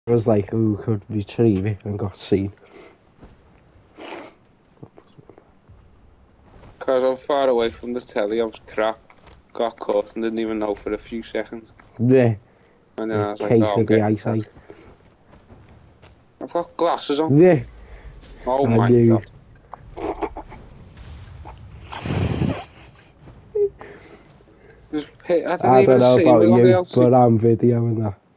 I was like, who could retrieve it and got seen? Because I'm far away from the telly, I was crap. Got caught and didn't even know for a few seconds. Yeah. And then I was like, Case oh, I'm of the getting eyesight. dead. I've got glasses on. Yeah. Oh I my knew. god. I didn't I don't even know see about it on the you, LCD. but I'm videoing that.